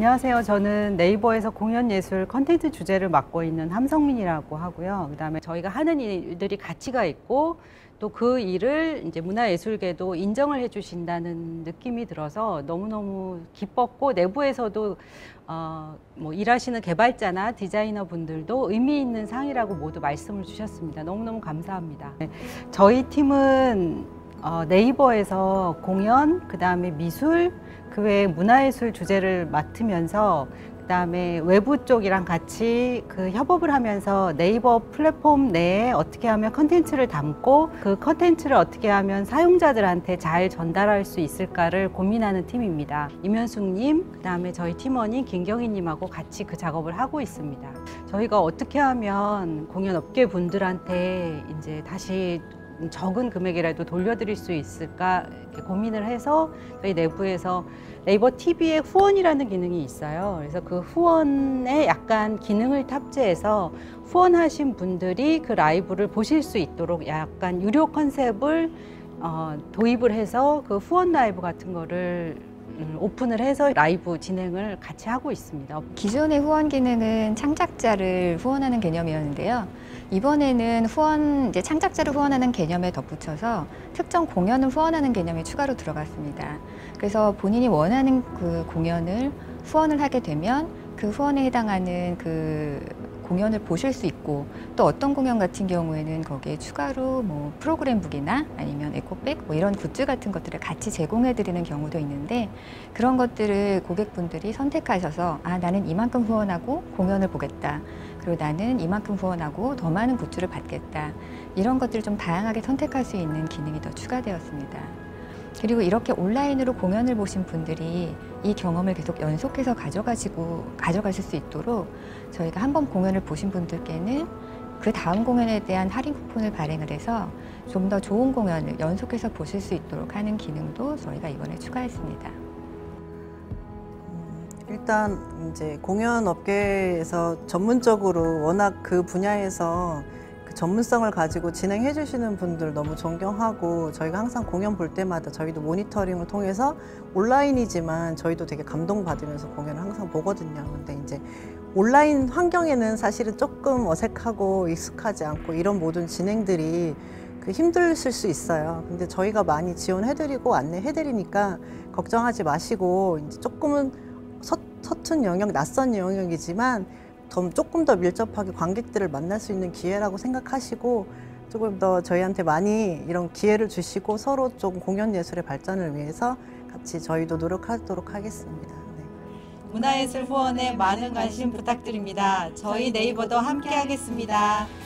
안녕하세요. 저는 네이버에서 공연예술 컨텐츠 주제를 맡고 있는 함성민이라고 하고요. 그다음에 저희가 하는 일들이 가치가 있고 또 그 일을 이제 문화예술계도 인정을 해주신다는 느낌이 들어서 너무너무 기뻤고, 내부에서도 뭐 일하시는 개발자나 디자이너 분들도 의미 있는 상이라고 모두 말씀을 주셨습니다. 너무너무 감사합니다. 저희 팀은 네이버에서 공연, 그 다음에 미술, 그 외에 문화예술 주제를 맡으면서 그 다음에 외부 쪽이랑 같이 그 협업을 하면서 네이버 플랫폼 내에 어떻게 하면 컨텐츠를 담고 그 컨텐츠를 어떻게 하면 사용자들한테 잘 전달할 수 있을까를 고민하는 팀입니다. 임현숙님, 그 다음에 저희 팀원인 김경희님하고 같이 그 작업을 하고 있습니다. 저희가 어떻게 하면 공연업계 분들한테 이제 다시 적은 금액이라도 돌려드릴 수 있을까 이렇게 고민을 해서 저희 내부에서 네이버 TV에 후원이라는 기능이 있어요. 그래서 그 후원에 약간 기능을 탑재해서 후원하신 분들이 그 라이브를 보실 수 있도록 약간 유료 컨셉을 도입을 해서 그 후원 라이브 같은 거를 오픈을 해서 라이브 진행을 같이 하고 있습니다. 기존의 후원 기능은 창작자를 후원하는 개념이었는데요. 이번에는 이제 창작자를 후원하는 개념에 덧붙여서 특정 공연을 후원하는 개념이 추가로 들어갔습니다. 그래서 본인이 원하는 그 공연을 후원을 하게 되면 그 후원에 해당하는 그 공연을 보실 수 있고, 또 어떤 공연 같은 경우에는 거기에 추가로 뭐 프로그램북이나 아니면 에코백 뭐 이런 굿즈 같은 것들을 같이 제공해 드리는 경우도 있는데, 그런 것들을 고객분들이 선택하셔서 나는 이만큼 후원하고 공연을 보겠다, 그리고 나는 이만큼 후원하고 더 많은 굿즈를 받겠다, 이런 것들을 좀 다양하게 선택할 수 있는 기능이 더 추가되었습니다. 그리고 이렇게 온라인으로 공연을 보신 분들이 이 경험을 계속 연속해서 가져가실 수 있도록 저희가 한 번 공연을 보신 분들께는 그 다음 공연에 대한 할인 쿠폰을 발행을 해서 좀 더 좋은 공연을 연속해서 보실 수 있도록 하는 기능도 저희가 이번에 추가했습니다. 일단 이제 공연 업계에서 전문적으로 워낙 그 분야에서 그 전문성을 가지고 진행해 주시는 분들 너무 존경하고, 저희가 항상 공연 볼 때마다 저희도 모니터링을 통해서 온라인이지만 저희도 되게 감동받으면서 공연을 항상 보거든요. 근데 이제 온라인 환경에는 사실은 조금 어색하고 익숙하지 않고 이런 모든 진행들이 힘드실 수 있어요. 근데 저희가 많이 지원해드리고 안내해드리니까 걱정하지 마시고, 이제 조금은 서툰 영역, 낯선 영역이지만 조금 더 밀접하게 관객들을 만날 수 있는 기회라고 생각하시고, 조금 더 저희한테 많이 이런 기회를 주시고 서로 좀 공연 예술의 발전을 위해서 같이 저희도 노력하도록 하겠습니다. 네. 문화예술 후원에 많은 관심 부탁드립니다. 저희 네이버도 함께 하겠습니다.